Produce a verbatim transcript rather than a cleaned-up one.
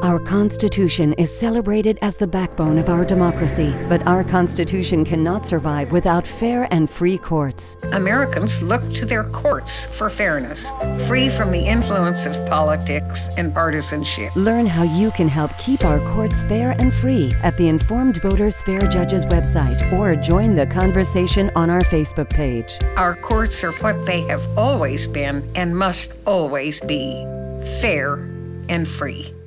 Our Constitution is celebrated as the backbone of our democracy, but our Constitution cannot survive without fair and free courts. Americans look to their courts for fairness, free from the influence of politics and partisanship. Learn how you can help keep our courts fair and free at the Informed Voters Fair Judges website, or join the conversation on our Facebook page. Our courts are what they have always been and must always be: fair and free.